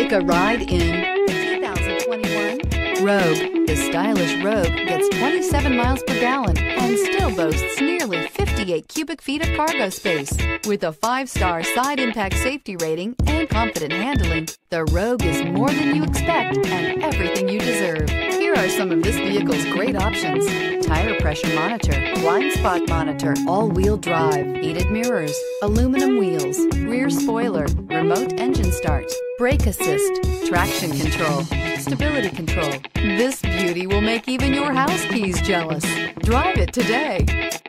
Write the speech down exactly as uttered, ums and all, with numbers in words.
Take a ride in the two thousand twenty-one Rogue. The stylish Rogue gets twenty-seven miles per gallon and still boasts nearly fifty-eight cubic feet of cargo space. With a five-star side impact safety rating and confident handling, the Rogue is more than you expect and everything you deserve. Here are some of this vehicle's great options: tire pressure monitor, blind spot monitor, all-wheel drive, heated mirrors, aluminum wheels, rear spoiler, remote engine start, brake assist, traction control, stability control. This beauty will make even your house keys jealous. Drive it today.